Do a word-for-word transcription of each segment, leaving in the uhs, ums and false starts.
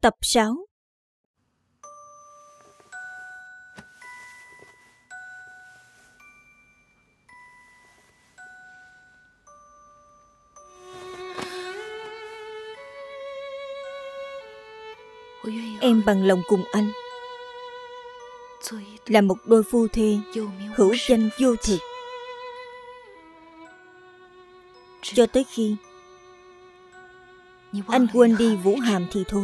Tập sáu. Em bằng lòng cùng anh là một đôi phu thê hữu danh vô thực, cho tới khi anh quên đi Vũ Hàm thì thôi.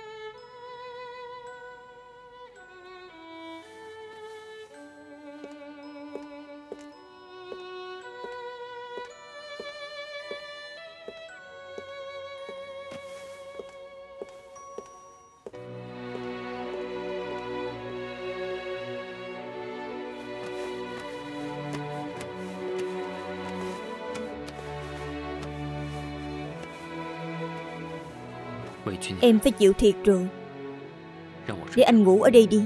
Em phải chịu thiệt rồi. Để anh ngủ ở đây đi.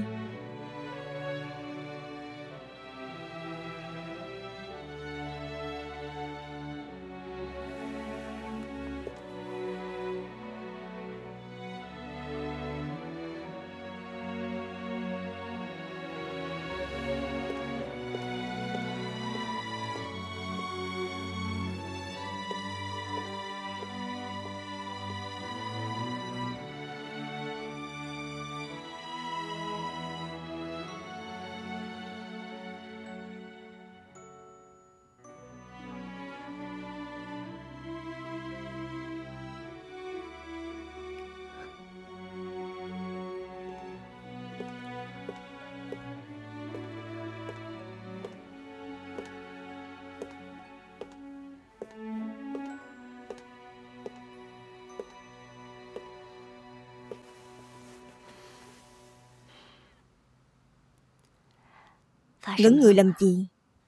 Ngấn người làm gì?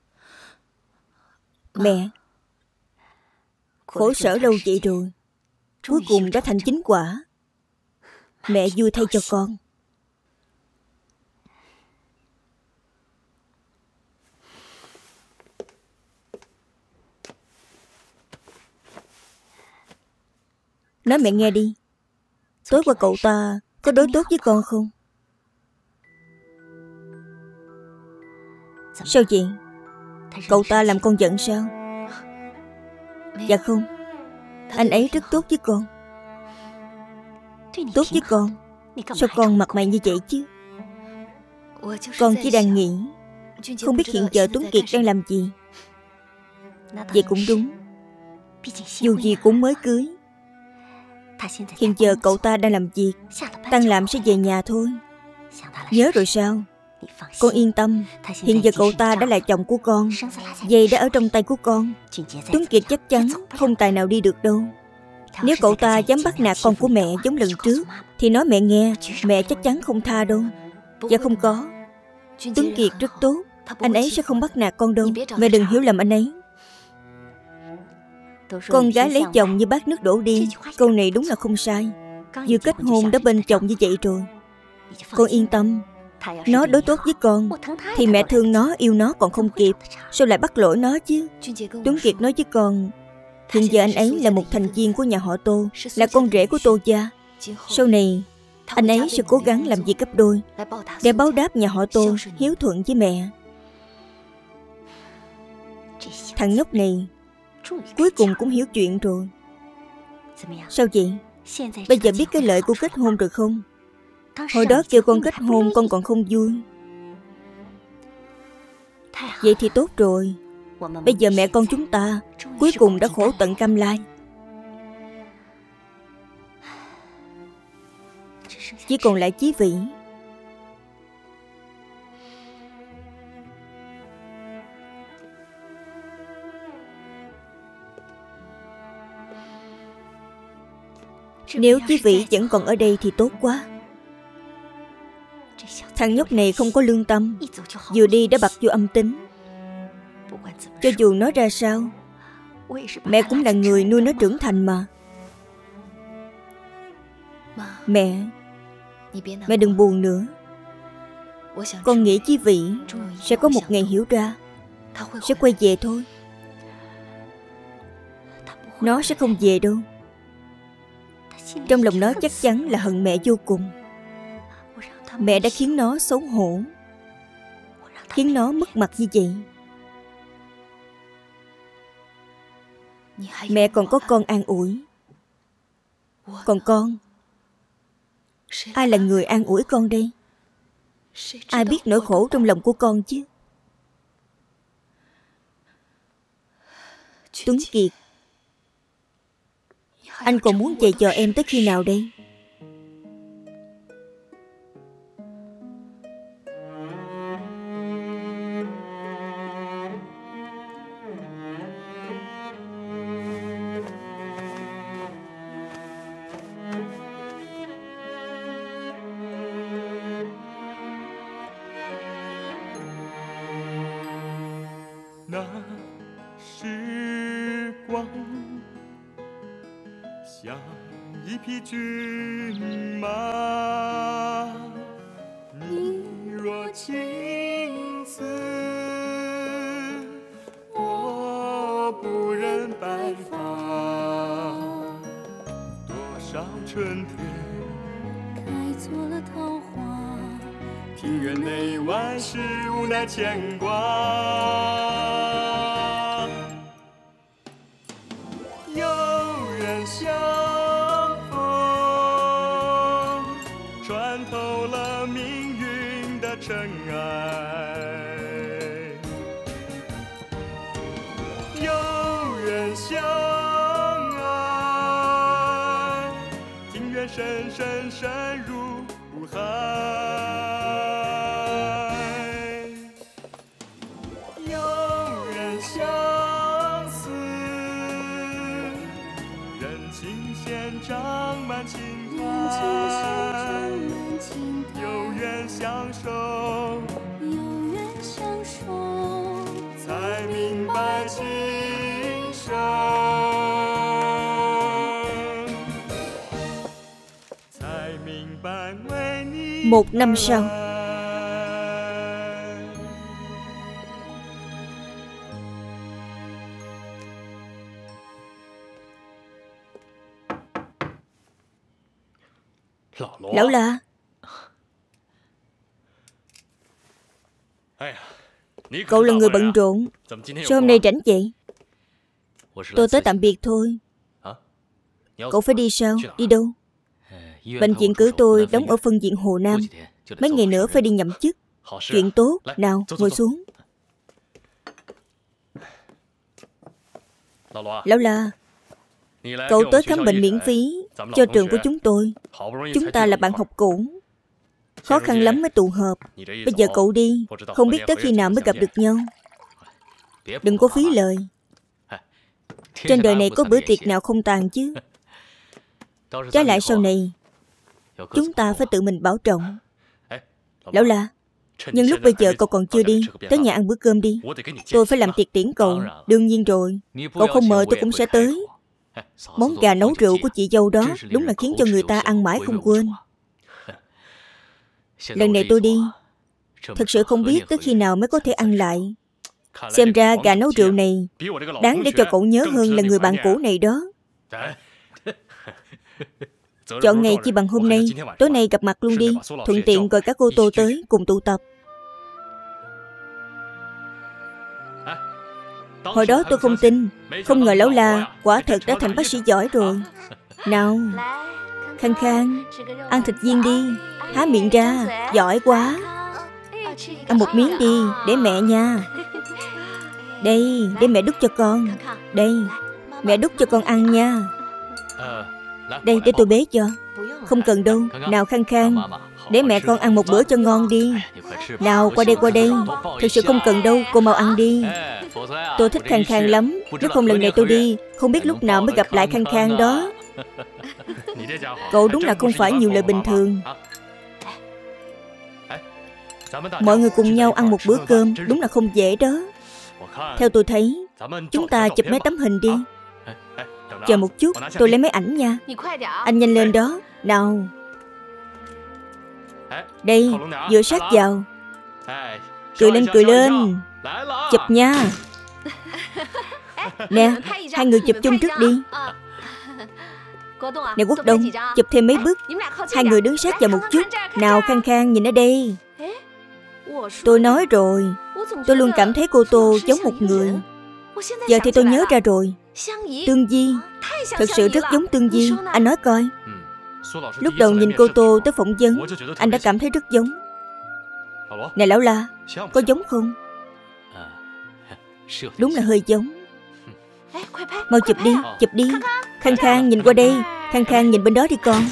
Mẹ, khổ sở lâu vậy rồi, cuối cùng đã thành chính quả. Mẹ vui thay cho con. Nói mẹ nghe đi. Tối qua cậu ta có đối tốt với con không? Sao vậy? Cậu ta làm con giận sao? Dạ không, anh ấy rất tốt với con. Tốt với con? Sao con mặt mày như vậy chứ? Con chỉ đang nghĩ, không biết hiện giờ Tuấn Kiệt đang làm gì. Vậy cũng đúng, dù gì cũng mới cưới. Hiện giờ cậu ta đang làm việc, tan làm sẽ về nhà thôi. Nhớ rồi sao? Con yên tâm, hiện giờ cậu ta đã là chồng của con, giày đã ở trong tay của con. Tuấn Kiệt chắc chắn không tài nào đi được đâu. Nếu cậu ta dám bắt nạt con của mẹ giống lần trước thì nói mẹ nghe, mẹ chắc chắn không tha đâu. Dạ không có, Tuấn Kiệt rất tốt, anh ấy sẽ không bắt nạt con đâu. Mẹ đừng hiểu lầm anh ấy. Con gái lấy chồng như bát nước đổ đi, câu này đúng là không sai. Vừa kết hôn đã bên chồng như vậy rồi. Con yên tâm, nó đối tốt với con thì mẹ thương nó, yêu nó còn không kịp, sao lại bắt lỗi nó chứ? Tuấn Kiệt nói với con, hiện giờ anh ấy là một thành viên của nhà họ Tô, là con rể của Tô gia. Sau này anh ấy sẽ cố gắng làm việc gấp đôi để báo đáp nhà họ Tô hiếu thuận với mẹ. Thằng nhóc này cuối cùng cũng hiểu chuyện rồi. Sao vậy? Bây giờ biết cái lợi của kết hôn rồi không? Hồi đó kêu con kết hôn con còn không vui. Vậy thì tốt rồi. Bây giờ mẹ con chúng ta cuối cùng đã khổ tận cam lai. Chỉ còn lại Chí Vĩ. Nếu Chí Vĩ vẫn còn ở đây thì tốt quá. Thằng nhóc này không có lương tâm, vừa đi đã bặt vô âm tính. Cho dù nói ra sao, mẹ cũng là người nuôi nó trưởng thành mà. Mẹ, mẹ đừng buồn nữa. Con nghĩ Chí Vĩ sẽ có một ngày hiểu ra, sẽ quay về thôi. Trong lòng nó chắc chắn là hận mẹ vô cùng. Mẹ đã khiến nó xấu hổ, khiến nó mất mặt như vậy. Mẹ còn có con an ủi. Còn con, ai là người an ủi con đây? Ai biết nỗi khổ trong lòng của con chứ? Tuấn Kiệt, anh còn muốn giày vò em tới khi nào đây? Một năm sau, Lão La, cậu là người bận rộn, sao hôm nay rảnh vậy? Tôi tới tạm biệt thôi. Cậu phải đi sao? Đi đâu? Bệnh viện cử tôi đóng ở phân viện Hồ Nam. Mấy ngày nữa phải đi nhậm chức. Chuyện tốt. Nào, ngồi xuống. Lão La, cậu tới khám bệnh miễn phí cho trường của chúng tôi. Chúng ta là bạn học cũ, khó khăn lắm mới tụ hợp. Bây giờ cậu đi, không biết tới khi nào mới gặp được nhau. Đừng có phí lời. Trên đời này có bữa tiệc nào không tàn chứ. Trái lại sau này chúng ta phải tự mình bảo trọng. Lão La, nhân lúc bây giờ cậu còn chưa đi, tới nhà ăn bữa cơm đi. Tôi phải làm tiệc tiễn cậu. Đương nhiên rồi, cậu không mời tôi cũng sẽ tới. Món gà nấu rượu của chị dâu đó đúng là khiến cho người ta ăn mãi không quên. Lần này tôi đi, thật sự không biết tới khi nào mới có thể ăn lại. Xem ra gà nấu rượu này đáng để cho cậu nhớ hơn là người bạn cũ này đó. Chọn ngày chi bằng hôm nay, tối nay gặp mặt luôn đi. Thuận tiện gọi các cô tô tới cùng tụ tập. Hồi đó tôi không tin, không ngờ Lão La quả thật đã thành bác sĩ giỏi rồi. Nào, Khang Khang, ăn thịt viên đi. Há miệng ra, giỏi quá. Ăn một miếng đi, để mẹ nha. Đây, để mẹ đút cho con. Đây, mẹ đút cho con ăn nha. Đây, để tôi bế cho. Không cần đâu. Nào Khang Khang, để mẹ con ăn một bữa cho ngon đi. Nào, qua đây, qua đây. Thực sự không cần đâu, cô mau ăn đi. Tôi thích Khang Khang lắm. Nếu không lần này tôi đi, không biết lúc nào mới gặp lại Khang Khang đó. Cậu đúng là không phải nhiều lời bình thường. Mọi người cùng nhau ăn một bữa cơm đúng là không dễ đó. Theo tôi thấy, chúng ta chụp mấy tấm hình đi. Chờ một chút, tôi lấy máy ảnh nha. Anh nhanh lên đó. Nào. Đây, dựa sát vào. Cười lên, cười lên. Chụp nha. Nè, hai người chụp chung trước đi. Này Quốc Đông, chụp thêm mấy bức. Hai người đứng sát vào một chút. Nào Khang Khang, nhìn ở đây. Tôi nói rồi, tôi luôn cảm thấy cô Tô giống một người. Giờ thì tôi nhớ ra rồi. Tương Di. Thật sự rất giống Tương Di. Anh nói coi. Lúc đầu nhìn cô Tô tới phỏng vấn, anh đã cảm thấy rất giống. Này Lão La, có giống không? Đúng là hơi giống. Mau chụp đi, chụp đi. Khang Khang nhìn qua đây. Khang Khang nhìn bên đó đi con.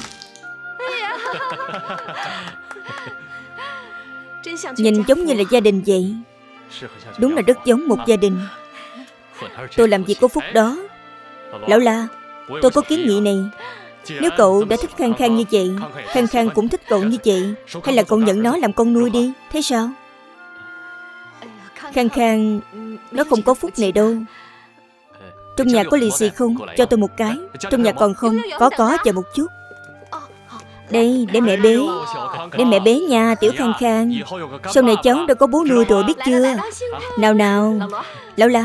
Nhìn giống như là gia đình vậy. Đúng là rất giống một gia đình. Tôi làm gì có phúc đó. Lão La, tôi có kiến nghị này. Nếu cậu đã thích Khang Khang như vậy, Khang Khang cũng thích cậu như vậy, hay là cậu nhận nó làm con nuôi đi. Thế sao? Khang Khang nó không có phúc này đâu. Trong nhà có lì xì không? Cho tôi một cái. Trong nhà còn không? Có có, chờ một chút. Đây, để mẹ bế. Để mẹ bế nha, tiểu Khang Khang. Sau này cháu đã có bố nuôi rồi, biết chưa? Nào nào. Lão La.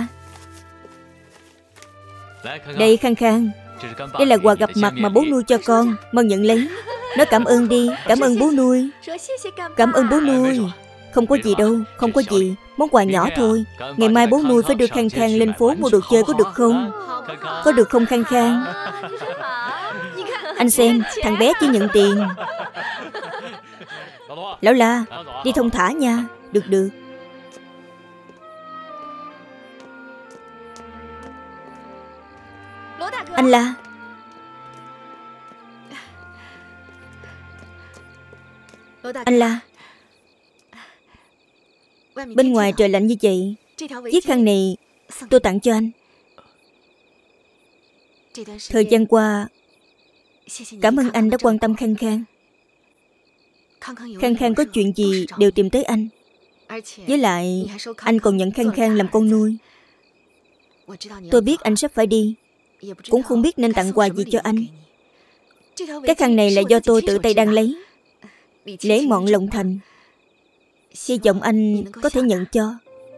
Đây Khang Khang. Đây là quà gặp mặt mà bố nuôi cho con. Mau nhận lấy. Nói cảm ơn đi. Cảm ơn bố nuôi. Cảm ơn bố nuôi. Không có gì đâu, không có gì. Món quà nhỏ thôi. Ngày mai bố nuôi phải đưa Khang Khang lên phố mua đồ chơi, có được không? Có được không Khang Khang? Anh xem, thằng bé chỉ nhận tiền. Lão La, đi thông thả nha. Được được. Anh La. Anh La. Bên ngoài trời lạnh như vậy, chiếc khăn này tôi tặng cho anh. Thời gian qua, cảm ơn anh đã quan tâm Khang Khang. Khang Khang có chuyện gì đều tìm tới anh. Với lại, anh còn nhận Khang Khang làm con nuôi. Tôi biết anh sắp phải đi, cũng không biết nên tặng quà gì cho anh. Cái khăn này là do tôi tự tay đang lấy. Lễ mọn lòng thành. Hy vọng anh có thể nhận cho.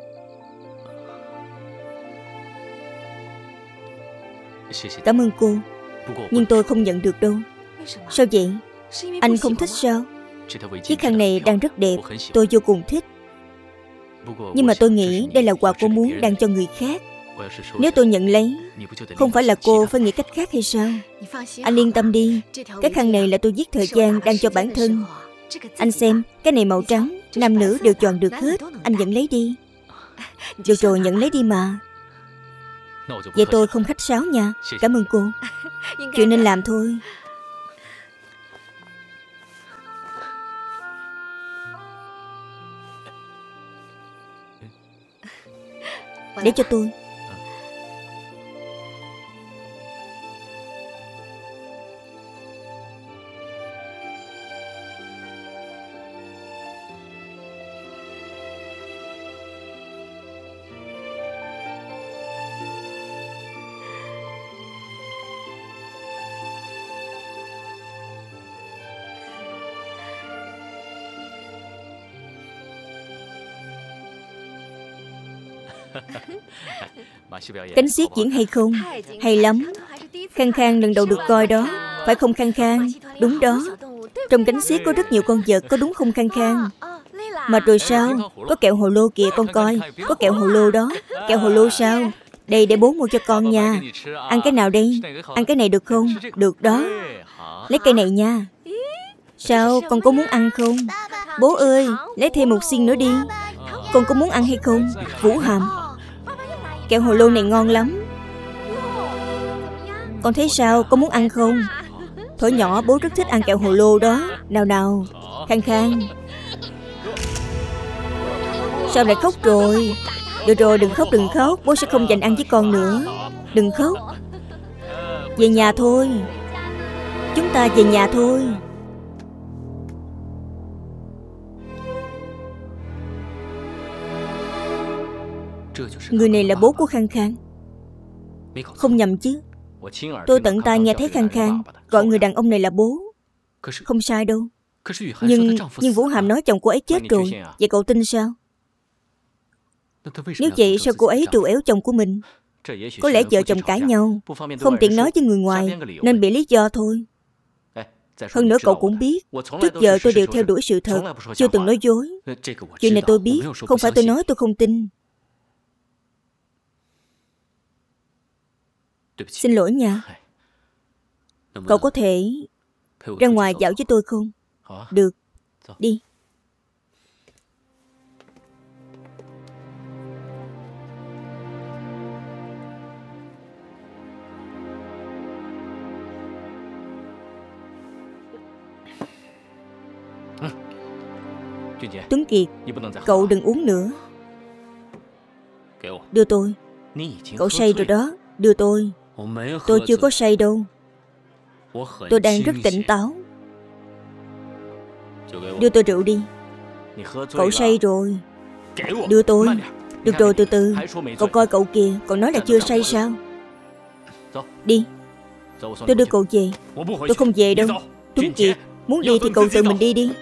Cảm ơn cô. Nhưng tôi không nhận được đâu. Sao vậy? Anh không thích sao? Chiếc khăn này đang rất đẹp, tôi vô cùng thích. Nhưng mà tôi nghĩ đây là quà cô muốn đang cho người khác. Nếu tôi nhận lấy, không phải là cô phải nghĩ cách khác hay sao? Anh yên tâm đi. Cái khăn này là tôi giết thời gian đang cho bản thân. Anh xem, cái này màu trắng, nam nữ đều chọn được hết. Anh nhận lấy đi. Được rồi, nhận lấy đi mà. Vậy tôi không khách sáo nha. Cảm ơn cô. Chuyện nên làm thôi. Để cho tôi. Cánh xiết diễn hay không? Hay lắm. Khang Khang lần đầu được coi đó. Phải không Khang Khang? Đúng đó. Trong cánh xiết có rất nhiều con vật, có đúng không Khang Khang? Mà rồi sao? Có kẹo hồ lô kìa con coi. Có kẹo hồ lô đó. Kẹo hồ lô sao? Đây để bố mua cho con nha. Ăn cái nào đây? Ăn cái này được không? Được đó. Lấy cây này nha. Sao? Con có muốn ăn không? Bố ơi, lấy thêm một xiên nữa đi. Con có muốn ăn hay không? Vũ Hàm, kẹo hồ lô này ngon lắm. Con thấy sao? Có muốn ăn không? Thuở nhỏ bố rất thích ăn kẹo hồ lô đó. Nào nào. Khang Khang. Sao lại khóc rồi? Được rồi, đừng khóc đừng khóc. Bố sẽ không dành ăn với con nữa. Đừng khóc. Về nhà thôi. Chúng ta về nhà thôi. Người này là bố của Khang Khang. Không nhầm chứ? Tôi tận tai nghe thấy Khang Khang gọi người đàn ông này là bố. Không sai đâu. Nhưng nhưng Vũ Hàm nói chồng cô ấy chết rồi. Vậy cậu tin sao? Nếu vậy sao cô ấy trù éo chồng của mình? Có lẽ vợ chồng cãi nhau, không tiện nói với người ngoài, nên bị lý do thôi. Hơn nữa cậu cũng biết, trước giờ tôi đều theo đuổi sự thật, chưa từng nói dối. Chuyện này tôi biết, không phải tôi nói tôi không tin. Xin lỗi nha. Cậu có thể ra ngoài dạo với tôi không? Được, đi. Tuấn Kiệt, cậu đừng uống nữa. Đưa tôi. Cậu say rồi đó, đưa tôi. Tôi chưa có say đâu. Tôi đang rất tỉnh táo. Đưa tôi rượu đi. Cậu say rồi. Đưa tôi. Được rồi, từ từ. Cậu coi cậu kìa, cậu nói là chưa say sao? Đi. Tôi đưa cậu về. Tôi không về đâu. Tuấn Kiệt, muốn đi thì cậu tự mình đi đi.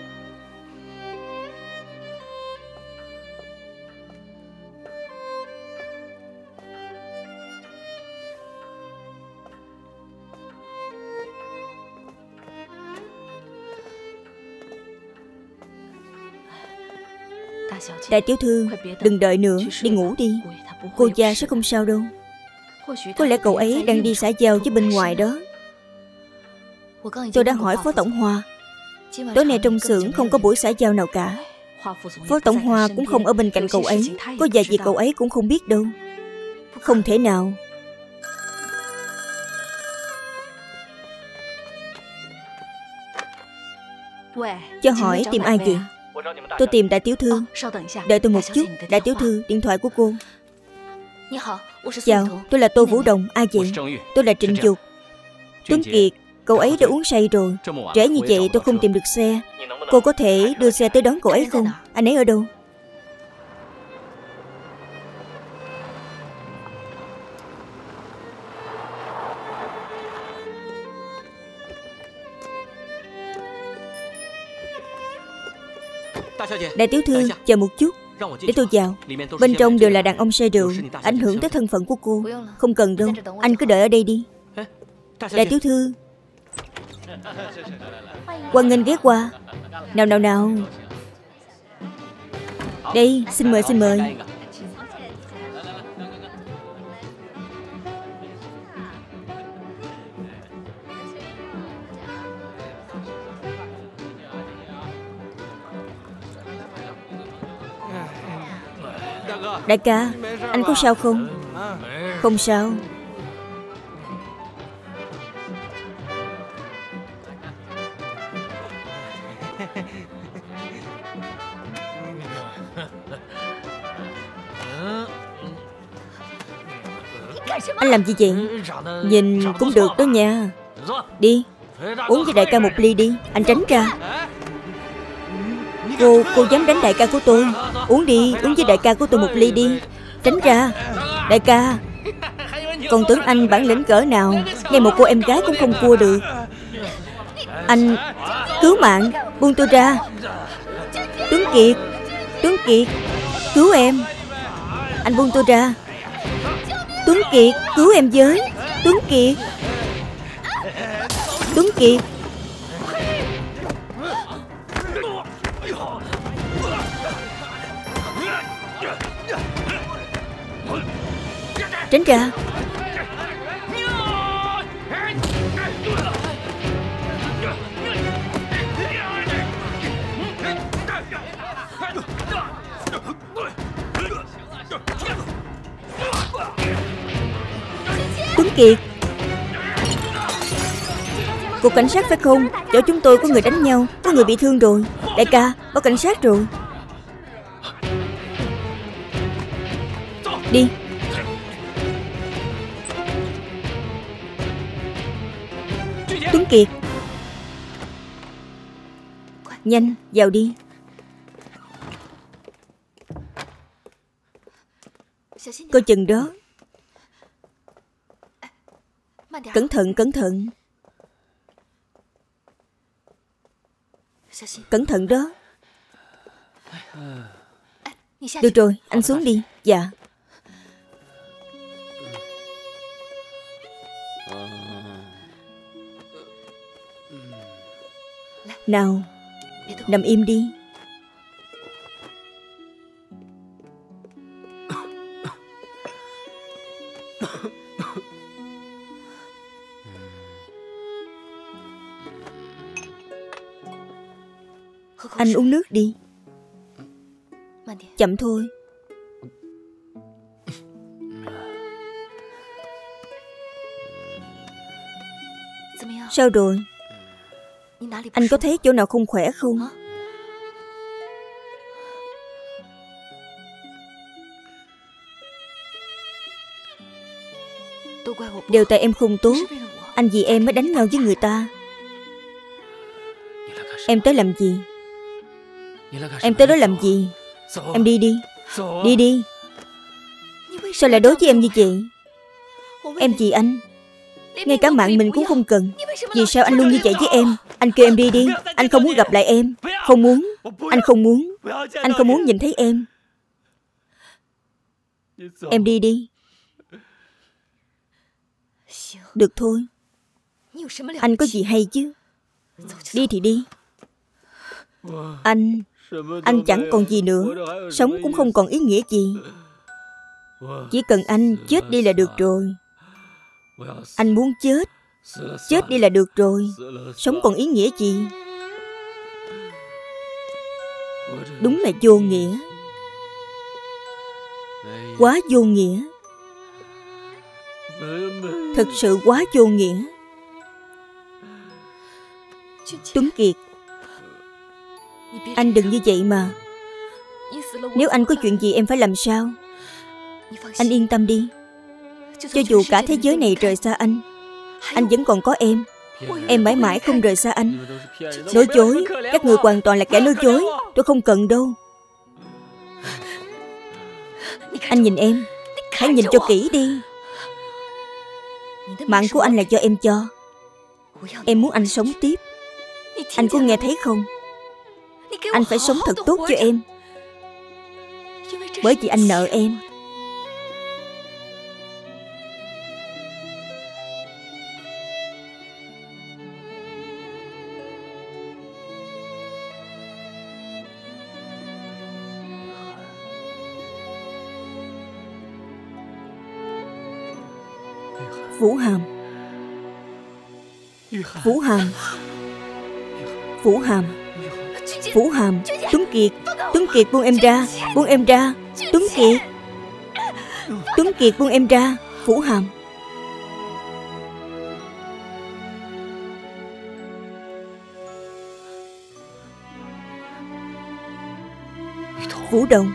Đại tiểu thư, đừng đợi nữa, đi ngủ đi. Cô già sẽ không sao đâu. Có lẽ cậu ấy đang đi xã giao với bên ngoài đó. Tôi đã hỏi Phó Tổng Hoa. Tối nay trong xưởng không có buổi xã giao nào cả. Phó Tổng Hoa cũng không ở bên cạnh cậu ấy. Có vài việc cậu ấy cũng không biết đâu. Không thể nào. Cho hỏi tìm ai vậy? Tôi tìm đại tiểu thư. Đợi tôi một chút. Đại tiểu thư, điện thoại của cô. Chào, tôi là Tô Vũ Đồng. Ai vậy? Tôi là Trịnh Dục. Tuấn Kiệt, cậu ấy đã uống say rồi. Trễ như vậy tôi không tìm được xe. Cô có thể đưa xe tới đón cậu ấy không? Anh ấy ở đâu? Đại tiểu thư, chờ một chút. Để tôi vào. Bên trong đều là đàn ông say rượu, ảnh hưởng tới thân phận của cô. Không cần đâu, anh cứ đợi ở đây đi. Đại tiểu thư, hoan nghênh ghé qua. Nào nào nào. Đây, xin mời xin mời. Đại ca, anh có sao không? Không sao. Anh làm gì vậy? Nhìn cũng được đó nha. Đi, uống với đại ca một ly đi. Anh tránh ra. Cô, cô dám đánh đại ca của tôi. Uống đi, uống với đại ca của tôi một ly đi. Tránh ra. Đại ca, còn tưởng anh bản lĩnh cỡ nào, ngay một cô em gái cũng không cua được. Anh, cứu mạng, buông tôi ra. Tuấn Kiệt, Tuấn Kiệt, cứu em. Anh buông tôi ra. Tuấn Kiệt, cứu em với. Tuấn Kiệt, Tuấn Kiệt. Tránh ra. Tuấn Kiệt, cục cảnh sát phải không? Chỗ chúng tôi có người đánh nhau, có người bị thương rồi. Đại ca, báo cảnh sát rồi. Đi. Tuấn Kiệt, nhanh, vào đi. Coi chừng đó. Cẩn thận, cẩn thận. Cẩn thận đó. Được rồi, anh xuống đi. Dạ. Nào, nằm im đi. Anh uống nước đi. Chậm thôi. Sao rồi? Anh có thấy chỗ nào không khỏe không? Đều tại em không tốt. Anh vì em mới đánh nhau với người ta. Em tới làm gì? Em tới đó làm gì? Em đi đi. Đi đi. Sao lại đối với em như vậy? Em vì anh, ngay cả mạng mình cũng không cần. Vì sao anh luôn như vậy với em? Anh kêu em đi đi. Anh không muốn gặp lại em. Không muốn. Anh không muốn. Anh không muốn nhìn thấy em. Em đi đi. Được thôi. Anh có gì hay chứ? Đi thì đi. Anh Anh chẳng còn gì nữa. Sống cũng không còn ý nghĩa gì. Chỉ cần anh chết đi là được rồi. Anh muốn chết. Chết đi là được rồi. Sống còn ý nghĩa gì? Đúng là vô nghĩa. Quá vô nghĩa. Thật sự quá vô nghĩa. Tuấn Kiệt, anh đừng như vậy mà. Nếu anh có chuyện gì em phải làm sao? Anh yên tâm đi. Cho dù cả thế giới này rời xa anh, anh vẫn còn có em. Em mãi mãi không rời xa anh. Nói dối. Các người hoàn toàn là kẻ nói dối. Tôi không cần đâu. Anh nhìn em. Hãy nhìn cho kỹ đi. Mạng của anh là do em cho. Em muốn anh sống tiếp. Anh có nghe thấy không? Anh phải sống thật tốt cho em. Bởi vì anh nợ em. Vũ Hàm. Vũ Hàm. Vũ Hàm. Vũ Hàm. Tuấn Kiệt. Tuấn Kiệt buông em ra. Buông em ra. Tuấn Kiệt. Tuấn Kiệt buông em ra. Vũ Hàm. Vũ Đồng.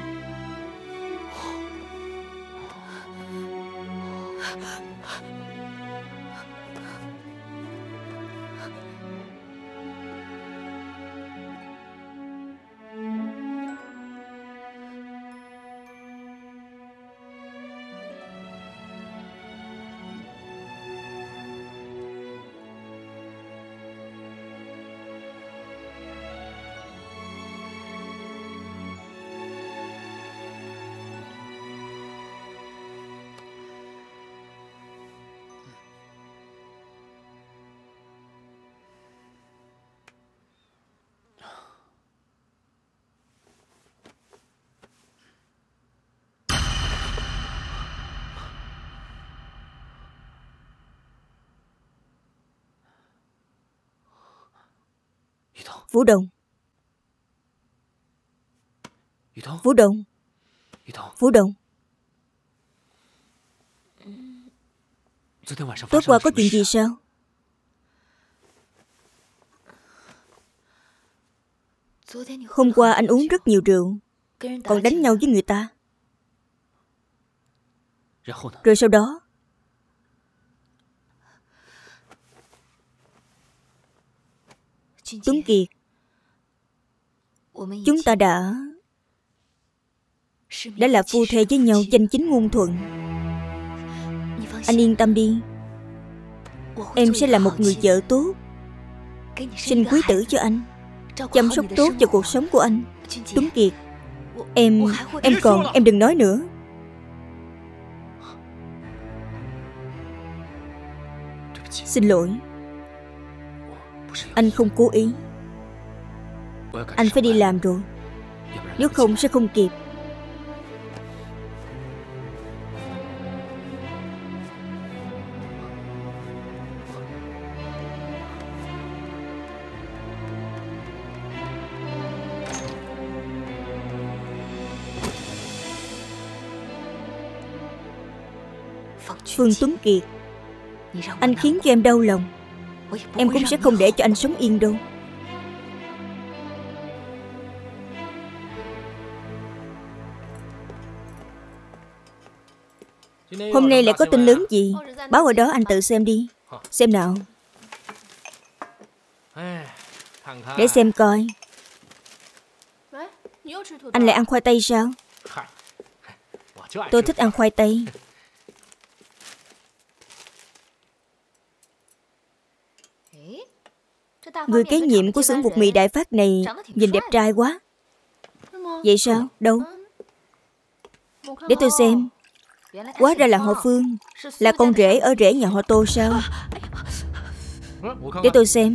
Vũ Đồng. Vũ Đồng. Vũ Đồng. Tối qua có chuyện gì sao? Hôm qua anh uống rất nhiều rượu, còn đánh nhau với người ta. Rồi sau đó? Tuấn Kiệt, chúng ta đã Đã là phu thê với nhau danh chính ngôn thuận. Anh yên tâm đi. Em sẽ là một người vợ tốt, sinh quý tử cho anh, chăm sóc tốt cho cuộc sống của anh. Tuấn Kiệt, Em Em còn Em đừng nói nữa. Xin lỗi. Anh không cố ý. Anh phải đi làm rồi, nếu không sẽ không kịp. Phương Tuấn Kiệt, anh khiến cho em đau lòng, em cũng sẽ không để cho anh sống yên đâu. Hôm nay lại có tin lớn gì? Báo ở đó anh tự xem đi. Xem nào. Để xem coi. Anh lại ăn khoai tây sao? Tôi thích ăn khoai tây. Người kế nhiệm của xưởng bột mì Đại Phát này nhìn đẹp trai quá. Vậy sao? Đâu? Để tôi xem. Hóa ra là họ Phương, là con rể ở rể nhà họ Tô sao? Để tôi xem.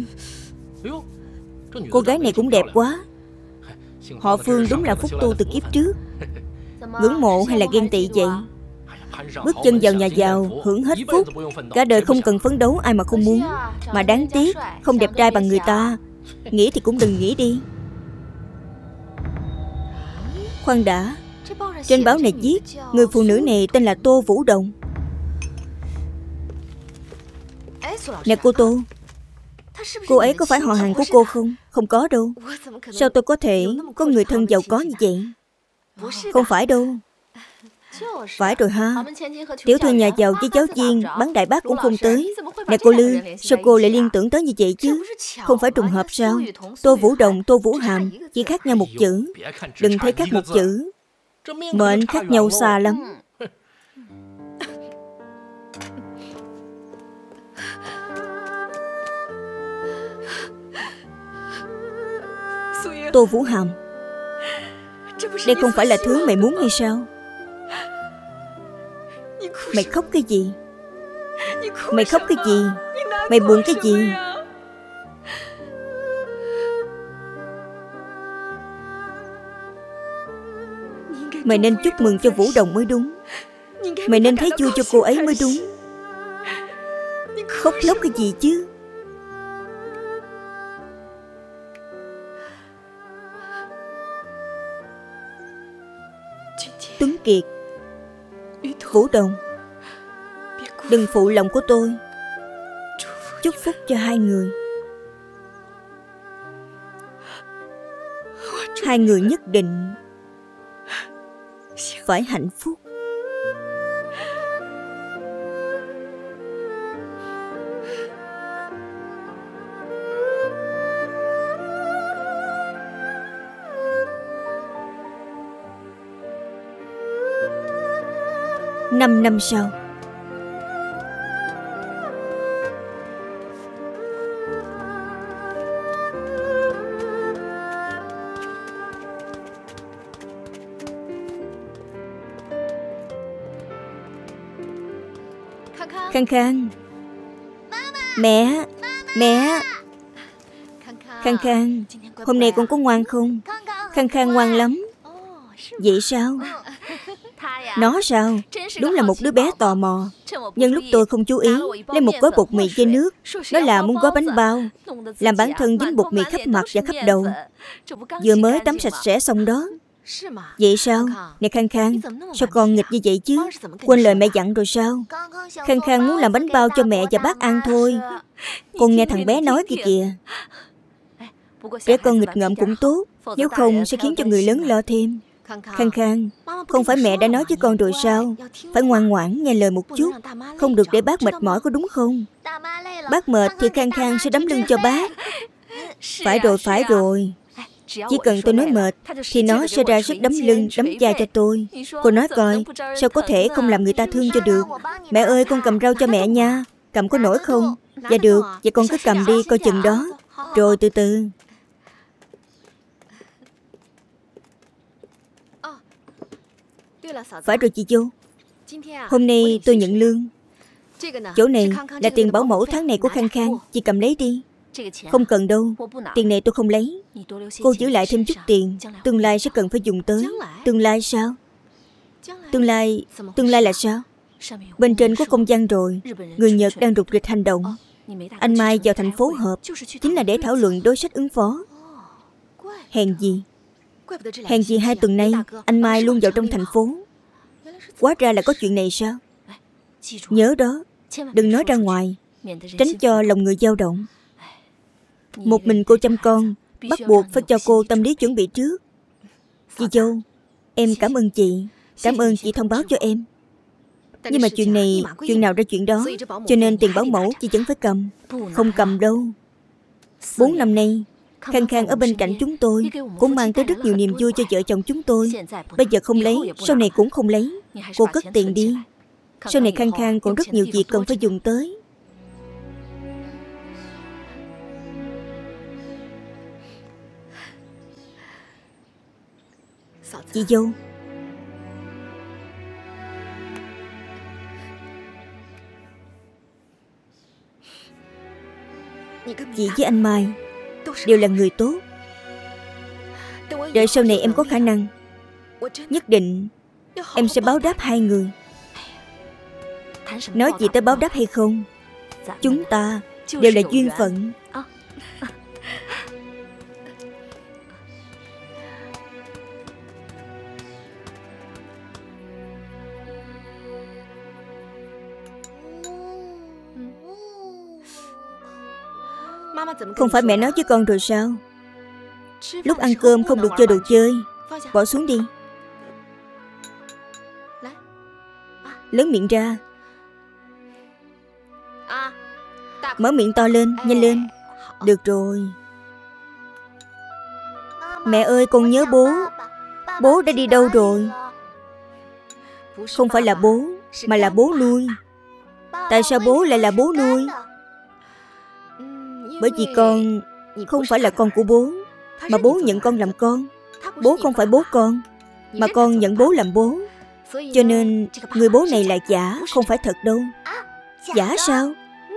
Cô gái này cũng đẹp quá. Họ Phương đúng là phúc tu từ kiếp trước. Ngưỡng mộ hay là ghen tị vậy? Bước chân vào nhà giàu, hưởng hết phúc, cả đời không cần phấn đấu ai mà không muốn. Mà đáng tiếc, không đẹp trai bằng người ta. Nghĩ thì cũng đừng nghĩ đi. Khoan đã, trên báo này viết người phụ nữ này tên là Tô Vũ Đồng. Nè cô Tô, cô ấy có phải họ hàng của cô không? Không có đâu. Sao tôi có thể có người thân giàu có như vậy? Không phải đâu. Phải rồi ha. Tiểu thư nhà giàu với giáo viên bán đại bác cũng không tới. Nè cô Lư, sao cô lại liên tưởng tới như vậy chứ? Không phải trùng hợp sao? Tô Vũ Đồng, Tô Vũ Hàm chỉ khác nhau một chữ. Đừng thấy khác một chữ, mệnh khác nhau xa lắm. Tô Vũ Hàm, đây không phải là thứ mày muốn hay sao? Mày khóc cái gì? Mày khóc cái gì? Mày buồn cái gì? Mày nên chúc mừng cho Vũ Đồng mới đúng. Mày nên thấy vui cho cô ấy mới đúng. Khóc lóc cái gì chứ? Tuấn Kiệt, Vũ Đồng, đừng phụ lòng của tôi. Chúc phúc cho hai người. Hai người nhất định phải hạnh phúc. Năm năm sau, Khang Khang, mẹ, mẹ. Khang Khang, hôm nay con có ngoan không? Khang Khang ngoan lắm. Vậy sao? Nó sao? Đúng là một đứa bé tò mò. Nhưng lúc tôi không chú ý, lấy một gói bột mì với nước. Nó là muốn gói bánh bao, làm bản thân dính bột mì khắp mặt và khắp đầu. Vừa mới tắm sạch sẽ xong đó. Vậy sao? Nè Khang Khang, sao con nghịch như vậy chứ? Quên lời mẹ dặn rồi sao? Khang Khang muốn làm bánh bao cho mẹ và bác ăn thôi. Con nghe thằng bé nói kìa kìa. Trẻ con nghịch ngợm cũng tốt, nếu không sẽ khiến cho người lớn lo thêm. Khang Khang, không phải mẹ đã nói với con rồi sao? Phải ngoan ngoãn nghe lời một chút, không được để bác mệt mỏi, có đúng không? Bác mệt thì Khang Khang sẽ đấm lưng cho bác. Phải rồi, phải rồi. Chỉ cần tôi nói mệt thì nó sẽ ra sức đấm lưng, đấm vai cho tôi. Cô nói coi, sao có thể không làm người ta thương cho được? Mẹ ơi, con cầm rau cho mẹ nha. Cầm có nổi không? Dạ được, vậy con cứ cầm đi, coi chừng đó. Rồi từ từ. Phải rồi chị dâu, hôm nay tôi nhận lương. Chỗ này là tiền bảo mẫu tháng này của Khang Khang, chị cầm lấy đi. Không cần đâu, tiền này tôi không lấy. Cô giữ lại thêm chút tiền, tương lai sẽ cần phải dùng tới. Tương lai sao? Tương lai... Tương lai là sao? Bên trên có công văn rồi. Người Nhật đang rục rịch hành động. Anh Mai vào thành phố họp chính là để thảo luận đối sách ứng phó. Hèn gì Hèn gì hai tuần nay anh Mai luôn vào trong thành phố. Hóa ra là có chuyện này sao? Nhớ đó, đừng nói ra ngoài, tránh cho lòng người dao động. Một mình cô chăm con, bắt buộc phải cho cô tâm lý chuẩn bị trước. Chị dâu, em cảm ơn chị. Cảm ơn chị thông báo cho em. Nhưng mà chuyện này, chuyện nào ra chuyện đó, cho nên tiền bảo mẫu chị vẫn phải cầm. Không cầm đâu. Bốn năm nay Khang Khang ở bên cạnh chúng tôi, cũng mang tới rất nhiều niềm vui cho vợ chồng chúng tôi. Bây giờ không lấy, sau này cũng không lấy. Cô cất tiền đi. Sau này Khang Khang còn rất nhiều việc cần phải dùng tới. Chị dâu, chị với anh Mai đều là người tốt. Đợi sau này em có khả năng, nhất định em sẽ báo đáp hai người. Nói gì tới báo đáp hay không, chúng ta đều là duyên phận. Không phải mẹ nói với con rồi sao? Lúc ăn cơm không được chơi đồ chơi. Bỏ xuống đi. Lớn miệng ra. Mở miệng to lên, nhanh lên. Được rồi. Mẹ ơi, con nhớ bố. Bố đã đi đâu rồi? Không phải là bố, mà là bố nuôi. Tại sao bố lại là bố nuôi? Bởi vì con không phải là con của bố, mà bố nhận con làm con. Bố không phải bố con, mà con nhận bố làm bố. Cho nên người bố này là giả, không phải thật đâu. Giả sao?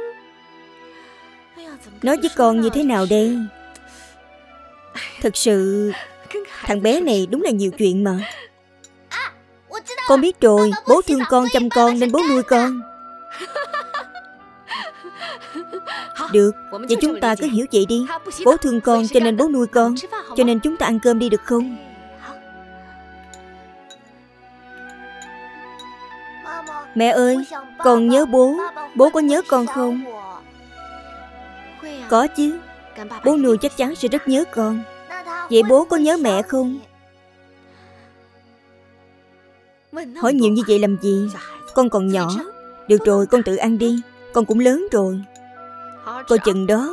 Nói với con như thế nào đây? Thật sự thằng bé này đúng là nhiều chuyện mà. Con biết rồi, bố thương con chăm con nên bố nuôi con. Được, vậy chúng ta cứ hiểu vậy đi. Bố thương con cho nên bố nuôi con. Cho nên chúng ta ăn cơm đi được không? Mẹ ơi, con nhớ bố. Bố có nhớ con không? Có chứ. Bố nuôi chắc chắn sẽ rất nhớ con. Vậy bố có nhớ mẹ không? Hỏi nhiều như vậy làm gì? Con còn nhỏ. Được rồi, con tự ăn đi. Con cũng lớn rồi. Coi chừng đó.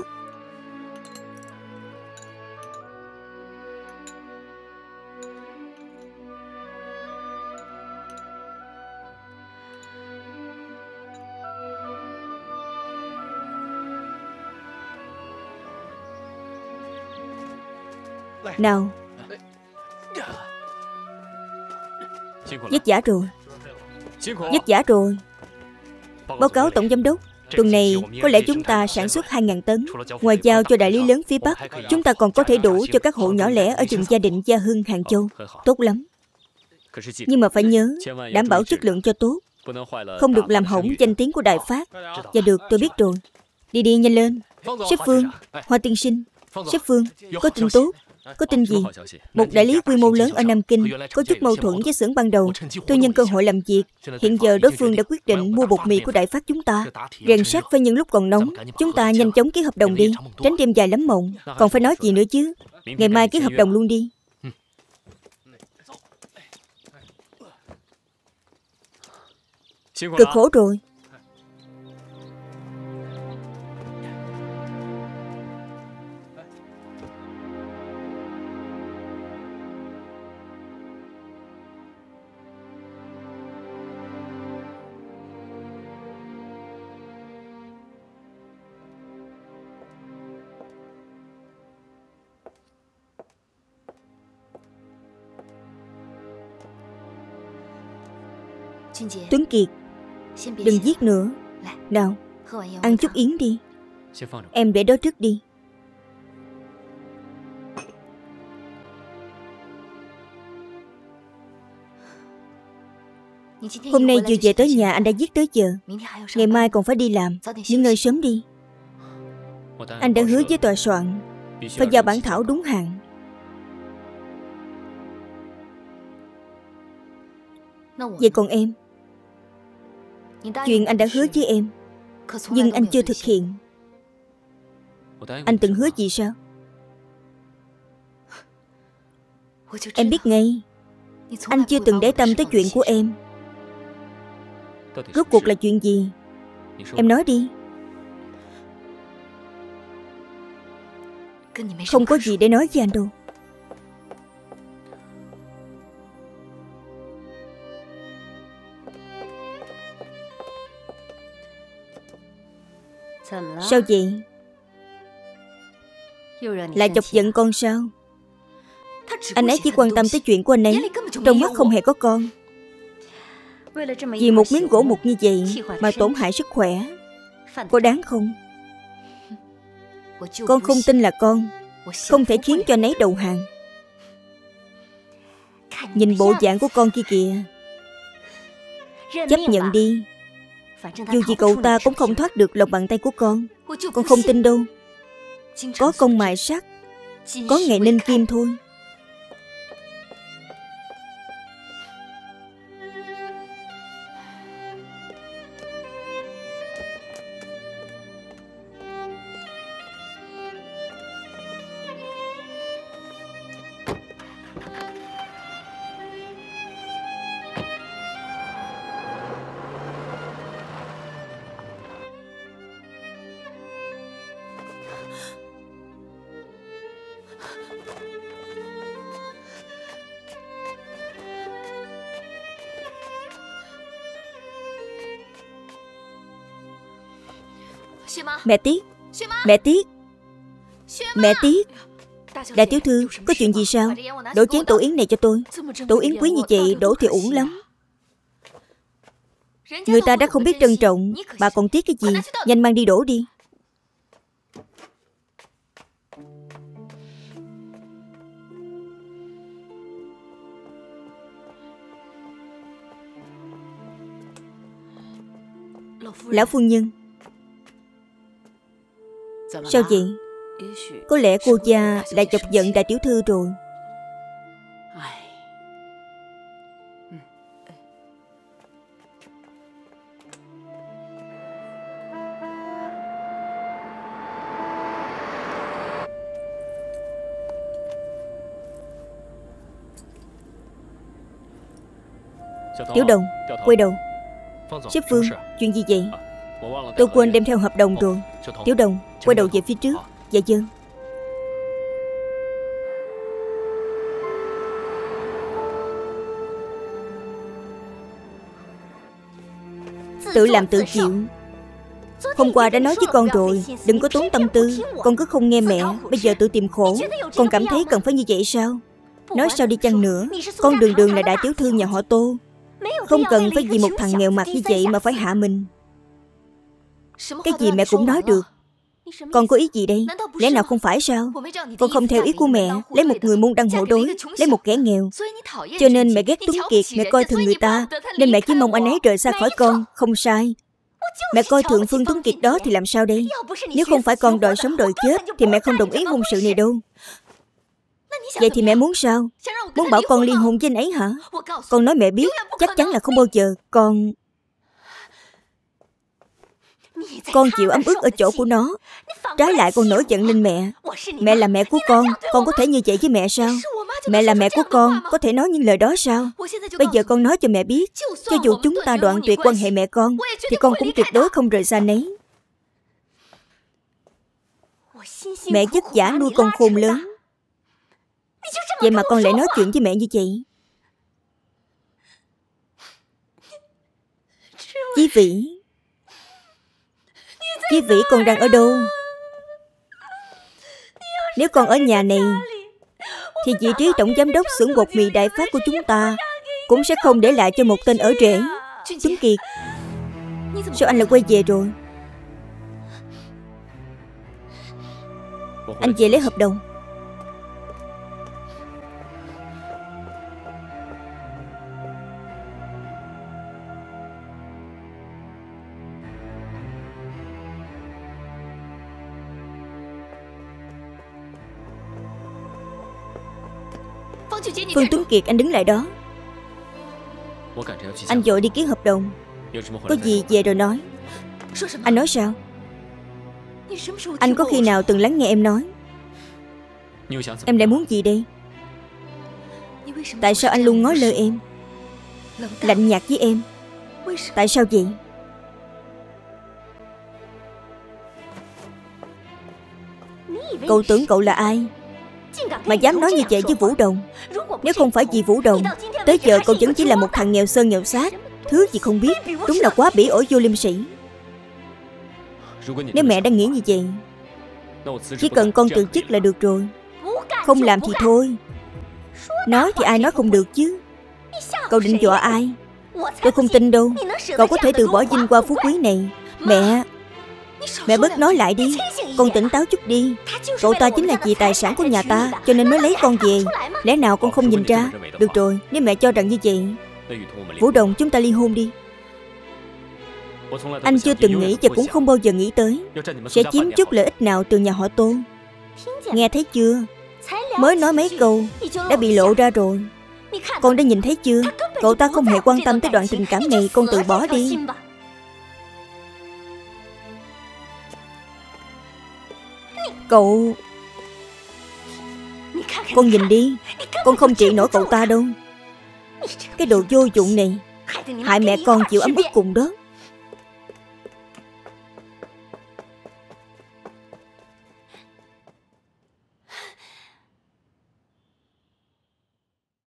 Nào. Vất vả rồi. Vất vả rồi. Báo cáo tổng giám đốc, tuần này có lẽ chúng ta sản xuất hai nghìn tấn. Ngoài giao cho đại lý lớn phía Bắc, chúng ta còn có thể đủ cho các hộ nhỏ lẻ ở vùng Gia Định, Gia Hưng, Hàng Châu. Tốt lắm. Nhưng mà phải nhớ, đảm bảo chất lượng cho tốt, không được làm hỏng danh tiếng của Đại Phát. Dạ được, tôi biết rồi. Đi đi, nhanh lên. Sếp Phương, Hoa tiên sinh. Sếp Phương, có tin tốt. Có tin gì? Một đại lý quy mô lớn ở Nam Kinh có chút mâu thuẫn với xưởng ban đầu. Tôi nhân cơ hội làm việc. Hiện giờ đối phương đã quyết định mua bột mì của Đại Phát chúng ta. Rèn sắt phải nhân lúc còn nóng. Chúng ta nhanh chóng ký hợp đồng đi, tránh đêm dài lắm mộng. Còn phải nói gì nữa chứ? Ngày mai ký hợp đồng luôn đi. Cực khổ rồi. Tuấn Kiệt, đừng giết nữa. Nào, ăn chút yến đi. Em để đó trước đi. Hôm nay vừa về tới nhà anh đã viết tới giờ. Ngày mai còn phải đi làm. Nghỉ ngơi sớm đi. Anh đã hứa với tòa soạn phải giao bản thảo đúng hạn. Vậy còn em? Chuyện anh đã hứa với em nhưng anh chưa thực hiện. Anh từng hứa gì sao? Em biết ngay anh chưa từng để tâm tới chuyện của em. Rốt cuộc là chuyện gì? Em nói đi. Không có gì để nói với anh đâu. Sao vậy? Lại chọc giận con sao? Anh ấy chỉ quan tâm tới chuyện của anh ấy, trong mắt không hề có con. Vì một miếng gỗ mục như vậy mà tổn hại sức khỏe, có đáng không? Con không tin là con không thể khiến cho anh ấy đầu hàng. Nhìn bộ dạng của con kia kìa. Chấp nhận đi. Dù gì cậu ta cũng không thoát được lòng bàn tay của con. Con không tin đâu. Có công mài sắt, có ngày ninh kim thôi. Mẹ Tiết, mẹ Tiết, mẹ Tiết. Đại tiểu thư, có chuyện gì sao? Đổ chén tổ yến này cho tôi. Tổ yến quý như vậy đổ thì uổng lắm. Người ta đã không biết trân trọng, bà còn tiếc cái gì? Nhanh mang đi đổ đi. Lão phu nhân. Sao vậy? Có lẽ cô gia đã chọc giận đại tiểu thư rồi. Tiểu Đồng, quay đầu. Sếp Phương, chuyện gì vậy? Tôi quên đem theo hợp đồng rồi. Tiểu Đồng, quay đầu về phía trước. Dạ vâng. Tự làm tự chịu. Hôm qua đã nói với con rồi, đừng có tốn tâm tư. Con cứ không nghe mẹ, bây giờ tự tìm khổ. Con cảm thấy cần phải như vậy sao? Nói sao đi chăng nữa, con đường đường là đại tiểu thư nhà họ Tô. Không cần phải vì một thằng nghèo mặt như vậy mà phải hạ mình. Cái gì mẹ cũng nói được. Con có ý gì đây? Lẽ nào không phải sao? Con không theo ý của mẹ, lấy một người môn đăng hộ đối, lấy một kẻ nghèo. Cho nên mẹ ghét Tuấn Kiệt, mẹ coi thường người ta. Nên mẹ chỉ mong anh ấy rời xa khỏi con. Không sai. Mẹ coi thường Phương Tuấn Kiệt đó thì làm sao đây? Nếu không phải con đòi sống đòi chết thì mẹ không đồng ý hôn sự này đâu. Vậy thì mẹ muốn sao? Muốn bảo con liên hôn với anh ấy hả? Con nói mẹ biết, chắc chắn là không bao giờ. Con... Con chịu ấm ức ở chỗ của nó, trái lại con nổi giận lên mẹ. Mẹ là mẹ của con, con có thể như vậy với mẹ sao? Mẹ là mẹ của con, có thể nói những lời đó sao? Bây giờ con nói cho mẹ biết, cho dù chúng ta đoạn tuyệt quan hệ mẹ con, thì con cũng tuyệt đối không rời xa nấy. Mẹ vất vả nuôi con khôn lớn, vậy mà con lại nói chuyện với mẹ như vậy. Chí Vĩ, Chí Vĩ con đang ở đâu? Nếu con ở nhà này thì vị trí tổng giám đốc xưởng bột mì Đại Phát của chúng ta cũng sẽ không để lại cho một tên ở rể. Tuấn Kiệt, sao anh lại quay về rồi? Anh về lấy hợp đồng. Phương Tuấn Kiệt, anh đứng lại đó. Anh vội đi ký hợp đồng. Có gì về rồi nói. Anh nói sao? Anh có khi nào từng lắng nghe em nói? Em lại muốn gì đây? Tại sao anh luôn ngó lơ em, lạnh nhạt với em? Tại sao vậy? Cậu tưởng cậu là ai mà dám nói như vậy với Vũ Đồng? Nếu không phải vì Vũ Đồng, tới giờ cậu vẫn chỉ là một thằng nghèo sơn nghèo xác, thứ gì không biết. Đúng là quá bỉ ổi vô liêm sỉ. Nếu mẹ đang nghĩ như vậy, chỉ cần con từ chức là được rồi. Không làm thì thôi. Nói thì ai nói không được chứ. Cậu định dọa ai? Tôi không tin đâu. Cậu có thể từ bỏ vinh hoa phú quý này. Mẹ, mẹ bớt nói lại đi. Con tỉnh táo chút đi. Cậu ta chính là vì tài sản của nhà ta, cho nên mới lấy con về. Lẽ nào con không nhìn ra? Được rồi, nếu mẹ cho rằng như vậy, Vũ Đồng, chúng ta ly hôn đi. Anh chưa từng nghĩ và cũng không bao giờ nghĩ tới sẽ chiếm chút lợi ích nào từ nhà họ Tô. Nghe thấy chưa? Mới nói mấy câu đã bị lộ ra rồi. Con đã nhìn thấy chưa? Cậu ta không hề quan tâm tới đoạn tình cảm này. Con từ bỏ đi. Cậu... Con nhìn đi. Con không trị nổi cậu ta đâu. Cái đồ vô dụng này hại mẹ con chịu ấm ức cùng đó.